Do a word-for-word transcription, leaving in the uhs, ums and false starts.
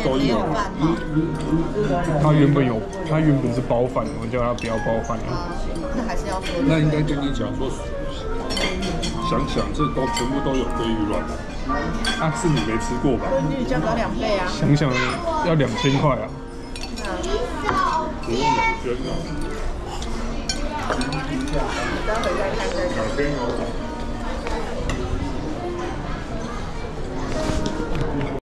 都有。 他原本有，他原本是包饭，我叫他不要包饭了。 那还是要说。 那应该跟你讲说，想想这都全部都有鲑鱼卵啊，是你没吃过吧？ 鲑鱼价格两倍啊！ 想想要两千块啊！ 不用两千啊。 待会再看再看。 两千有。